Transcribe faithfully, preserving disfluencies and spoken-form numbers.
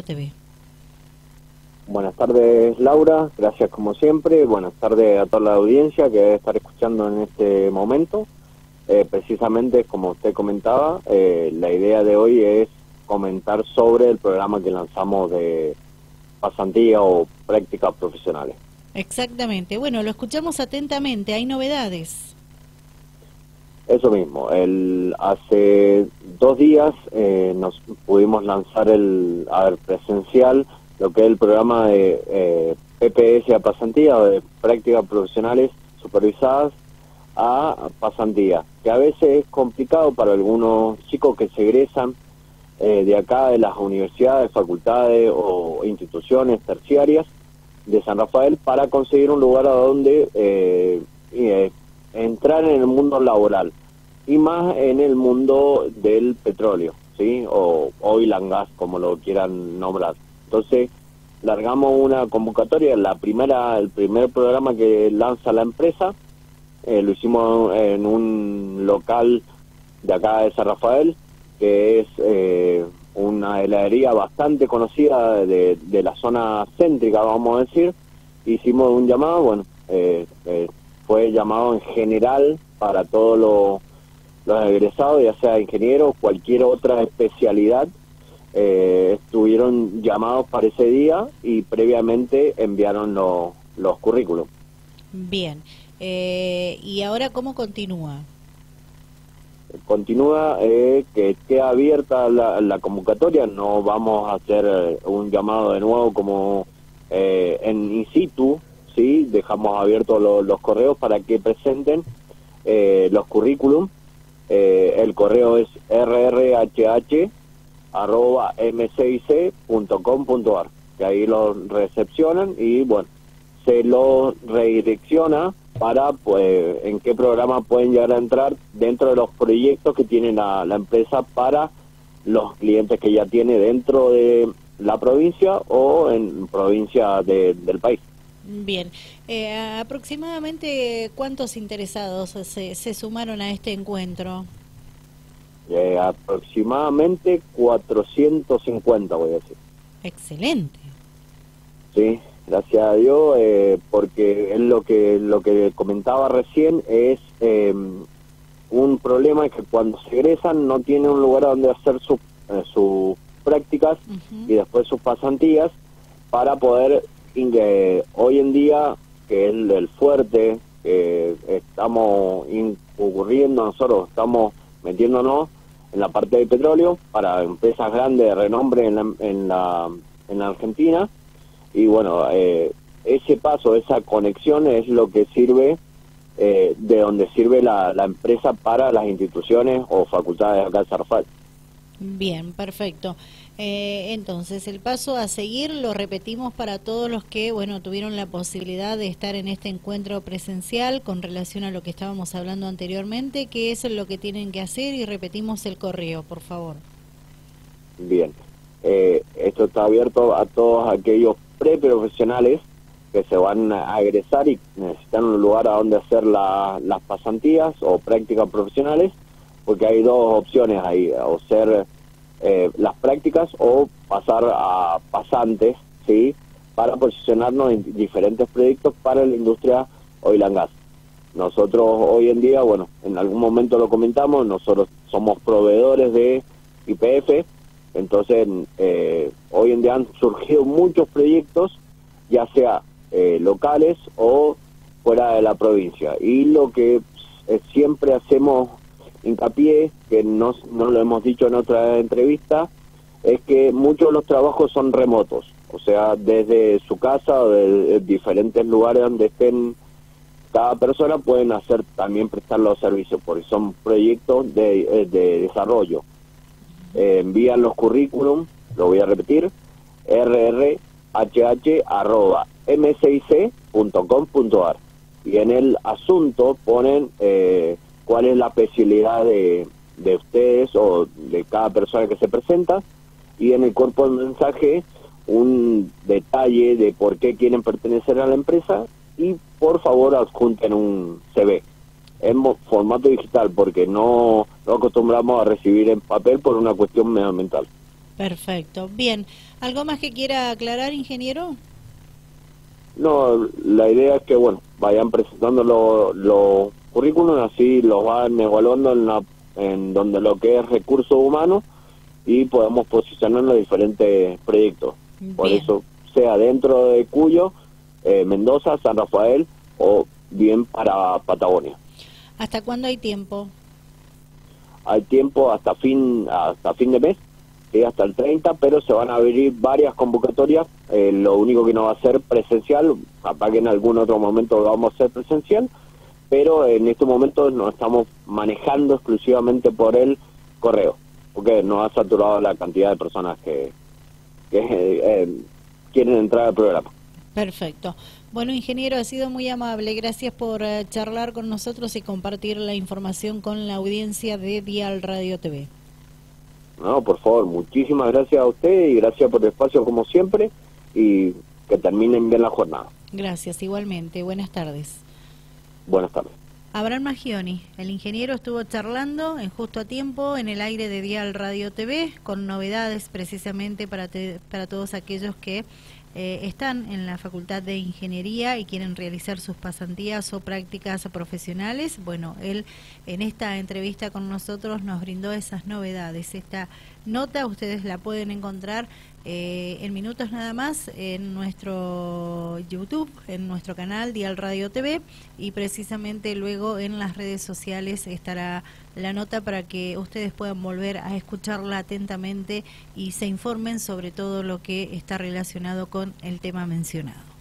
T V. Buenas tardes, Laura, gracias como siempre. Buenas tardes a toda la audiencia que debe estar escuchando en este momento. Eh, precisamente, como usted comentaba, eh, la idea de hoy es comentar sobre el programa que lanzamos de pasantía o prácticas profesionales. Exactamente. Bueno, lo escuchamos atentamente. ¿Hay novedades? Eso mismo. El, hace dos días eh, nos pudimos lanzar el a ver, presencial lo que es el programa de eh, P P S a pasantía o de prácticas profesionales supervisadas a pasantía, que a veces es complicado para algunos chicos que se egresan eh, de acá de las universidades, facultades o instituciones terciarias de San Rafael para conseguir un lugar a donde eh, eh, entrar en el mundo laboral y más en el mundo del petróleo, ¿sí? O oil and gas, como lo quieran nombrar. Entonces, largamos una convocatoria, la primera, el primer programa que lanza la empresa, eh, lo hicimos en un local de acá de San Rafael, que es eh, una heladería bastante conocida de, de la zona céntrica, vamos a decir. Hicimos un llamado, bueno, eh, eh, fue llamado en general para todos los, los egresados, ya sea ingenieros, cualquier otra especialidad. Eh, estuvieron llamados para ese día y previamente enviaron lo, los currículos. Bien. Eh, ¿Y ahora cómo continúa? Continúa eh, que esté abierta la, la convocatoria, no vamos a hacer eh, un llamado de nuevo como eh, en in situ, ¿sí? Dejamos abiertos lo, los correos para que presenten eh, los currículum. Eh, el correo es r r h h arroba m c i c punto com punto a r, que ahí lo recepcionan y bueno, se lo redirecciona para pues en qué programa pueden llegar a entrar dentro de los proyectos que tiene la, la empresa para los clientes que ya tiene dentro de la provincia o en provincia de, del país. Bien. Eh, aproximadamente, ¿cuántos interesados se, se sumaron a este encuentro? Eh, aproximadamente cuatrocientos cincuenta, voy a decir. Excelente. Sí, gracias a Dios, eh, porque es lo que lo que comentaba recién, es eh, un problema es que cuando se egresan no tienen un lugar donde hacer sus eh, sus prácticas uh-huh. y después sus pasantías para poder, eh, hoy en día, que es el, el fuerte, eh, estamos incurriendo, nosotros estamos metiéndonos en la parte de petróleo para empresas grandes de renombre en la, en la, en la Argentina. Y bueno, eh, ese paso, esa conexión es lo que sirve, eh, de donde sirve la, la empresa para las instituciones o facultades acá de San Rafael. Bien, perfecto. Eh, entonces, el paso a seguir lo repetimos para todos los que, bueno, tuvieron la posibilidad de estar en este encuentro presencial con relación a lo que estábamos hablando anteriormente. ¿Qué es lo que tienen que hacer? Y repetimos el correo, por favor. Bien. Eh, esto está abierto a todos aquellos preprofesionales que se van a egresar y necesitan un lugar a donde hacer la, las pasantías o prácticas profesionales, porque hay dos opciones ahí, o ser eh, las prácticas o pasar a pasantes, ¿sí? Para posicionarnos en diferentes proyectos para la industria oil and gas. Nosotros hoy en día, bueno, en algún momento lo comentamos, nosotros somos proveedores de Y P F. Entonces, eh, hoy en día han surgido muchos proyectos, ya sea eh, locales o fuera de la provincia. Y lo que eh, siempre hacemos hincapié, que no, no lo hemos dicho en otra entrevista, es que muchos de los trabajos son remotos. O sea, desde su casa o de, de diferentes lugares donde estén cada persona pueden hacer también prestar los servicios, porque son proyectos de, de desarrollo. Eh, envían los currículum, lo voy a repetir, r r h h arroba m c i c punto com punto a r, y en el asunto ponen eh, cuál es la especialidad de, de ustedes o de cada persona que se presenta, y en el cuerpo del mensaje un detalle de por qué quieren pertenecer a la empresa, y por favor adjunten un C V en formato digital, porque no, no acostumbramos a recibir en papel por una cuestión medioambiental. Perfecto. Bien. ¿Algo más que quiera aclarar, ingeniero? No, la idea es que, bueno, vayan presentando los lo currículums, así los van evaluando en, la, en donde lo que es recursos humanos y podemos posicionar en los diferentes proyectos. Bien. Por eso, sea dentro de Cuyo, eh, Mendoza, San Rafael o bien para Patagonia. ¿Hasta cuándo hay tiempo? Hay tiempo hasta fin, hasta fin de mes. Sí, hasta el treinta, pero se van a abrir varias convocatorias. Eh, lo único que no va a ser presencial, capaz que en algún otro momento lo vamos a hacer presencial, pero en este momento nos estamos manejando exclusivamente por el correo, porque nos ha saturado la cantidad de personas que, que eh, quieren entrar al programa. Perfecto. Bueno, ingeniero, ha sido muy amable. Gracias por uh, charlar con nosotros y compartir la información con la audiencia de Dial Radio T V. No, por favor, muchísimas gracias a usted y gracias por el espacio como siempre y que terminen bien la jornada. Gracias, igualmente. Buenas tardes. Buenas tardes. Abraham Maggioni, el ingeniero, estuvo charlando en Justo a Tiempo en el aire de Dial Radio T V con novedades precisamente para, te, para todos aquellos que eh, están en la Facultad de Ingeniería y quieren realizar sus pasantías o prácticas profesionales. Bueno, él en esta entrevista con nosotros nos brindó esas novedades. Esta nota ustedes la pueden encontrar eh, en minutos nada más en nuestro YouTube, en nuestro canal Dial Radio T V, y precisamente luego en las redes sociales estará la nota para que ustedes puedan volver a escucharla atentamente y se informen sobre todo lo que está relacionado con el tema mencionado.